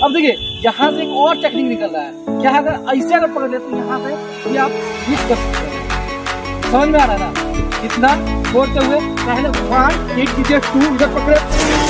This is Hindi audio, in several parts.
अब देखिए यहाँ से एक और टेक्निक निकल रहा है। क्या अगर ऐसे अगर पकड़ ले तो यहाँ पे ये आप हिट कर सकते हैं। समझ में आ रहा है ना? इतना बोलते हुए पहले 1 हिट कीजिए, 2 इधर पकड़े,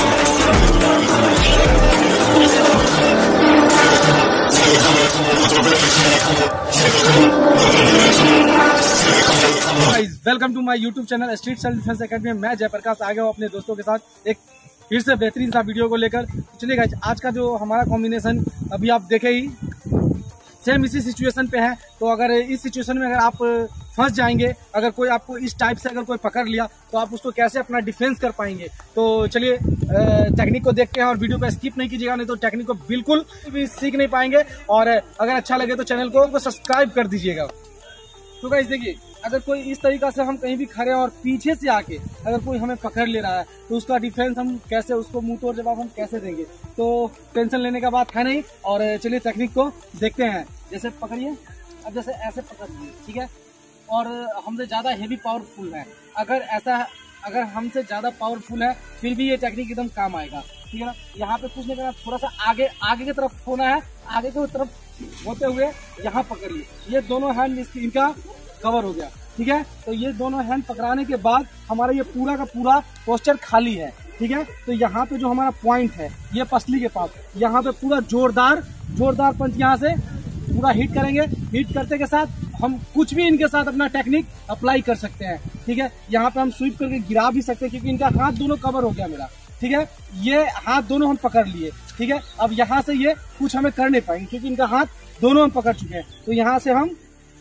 welcome to my YouTube channel Street Self Defence Academy. मैं जयप्रकाश आ गया हूँ अपने दोस्तों के साथ एक फिर से बेहतरीन सा वीडियो को लेकर। चलिए गाइस, आज का जो हमारा कॉम्बिनेशन अभी आप देखे ही सेम इसी सिचुएशन पे है। तो अगर इस सिचुएशन में अगर आप फंस जाएंगे, अगर कोई आपको इस टाइप से अगर कोई पकड़ लिया तो आप उसको कैसे अपना डिफेंस कर पाएंगे। तो चलिए टेक्निक को देखते हैं और वीडियो को स्किप नहीं कीजिएगा, नहीं तो टेक्निक को बिल्कुल भी सीख नहीं पाएंगे। और अगर अच्छा लगे तो चैनल को सब्सक्राइब कर दीजिएगा। तो गाइस देखिए, अगर कोई इस तरीका से हम कहीं भी खड़े हैं और पीछे से आके अगर कोई हमें पकड़ ले रहा है तो उसका डिफेंस हम कैसे, उसको मुंह तोड़ जवाब हम कैसे देंगे। तो टेंशन लेने का बात है नहीं। और चलिए टेक्निक को देखते हैं। जैसे पकड़िए, अब जैसे ऐसे पकड़ लीजिए, ठीक है। और हमसे ज़्यादा हेवी पावरफुल है, अगर हमसे ज़्यादा पावरफुल है फिर भी ये टेक्निक एकदम काम आएगा, ठीक है ना। यहाँ पे कुछ नहीं करना, थोड़ा सा आगे की तरफ होना है, आगे की तरफ होते हुए यहाँ पकड़ लिए। ये दोनों हैंड इनका कवर हो गया, ठीक है। तो ये दोनों हैंड पकड़ाने के बाद हमारा ये पूरा का पूरा पोस्चर खाली है, ठीक है। तो यहाँ पे जो हमारा पॉइंट है ये पसली के पास, यहाँ पे पूरा जोरदार पंच यहाँ से पूरा हिट करेंगे। हिट करते के साथ हम कुछ भी इनके साथ अपना टेक्निक अप्लाई कर सकते हैं, ठीक है। यहाँ पे हम स्वीप करके गिरा भी सकते हैं क्योंकि इनका हाथ दोनों कवर हो गया मेरा, ठीक है। ये हाथ दोनों हम पकड़ लिए, ठीक है। अब यहाँ से ये कुछ हमें कर नहीं पाएंगे क्योंकि इनका हाथ दोनों हम पकड़ चुके हैं। तो यहाँ से हम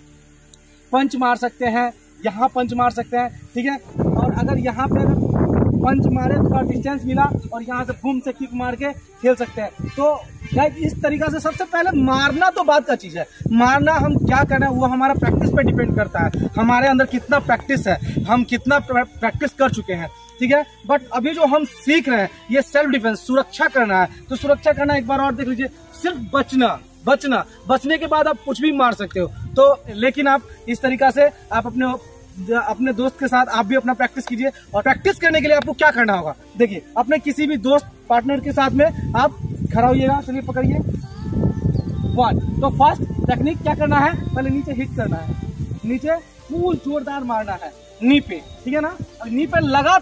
पंच मार सकते हैं, यहाँ पंच मार सकते हैं, ठीक है। और अगर यहाँ पे पंच मारे थोड़ा डिस्टेंस मिला और यहाँ से बूम से किक मार के खेल सकते हैं। तो गाइस इस तरीका से सबसे पहले मारना तो बात का चीज है, मारना हम क्या करना है वो हमारा प्रैक्टिस पे डिपेंड करता है। हमारे अंदर कितना प्रैक्टिस है, हम कितना प्रैक्टिस कर चुके हैं, ठीक है। बट अभी जो हम सीख रहे हैं ये सेल्फ डिफेंस, सुरक्षा करना है। तो सुरक्षा करना एक बार और देख लीजिए, सिर्फ बचने के बाद आप कुछ भी मार सकते हो। तो लेकिन आप इस तरीका से आप अपने दोस्त के साथ आप भी अपना प्रैक्टिस कीजिए। और प्रैक्टिस करने के लिए आपको क्या करना होगा, देखिए अपने किसी भी दोस्त पार्टनर के साथ में आप खड़ा होइएगा। चलिए पकड़िए 1। तो फर्स्ट टेक्निक क्या करना है, पहले नीचे हिट करना है, नीचे फुल जोरदार मारना है नी पे, ठीक है ना। नी पे लगा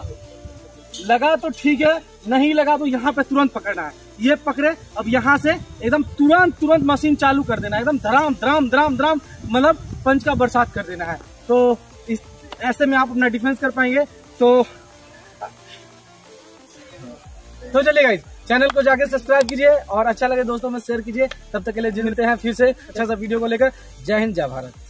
तो ठीक है, नहीं लगा तो यहाँ पे तुरंत पकड़ना है। ये पकड़े, अब यहाँ से एकदम तुरंत मशीन चालू कर देना है, एकदम धराम मतलब पंच का बरसात कर देना है। तो इस ऐसे में आप अपना डिफेंस कर पाएंगे। तो चलिए गाइस, चैनल को जाके सब्सक्राइब कीजिए और अच्छा लगे दोस्तों में शेयर कीजिए। तब तक के लिए मिलते हैं फिर से अच्छा सा वीडियो को लेकर। जय हिंद, जय भारत।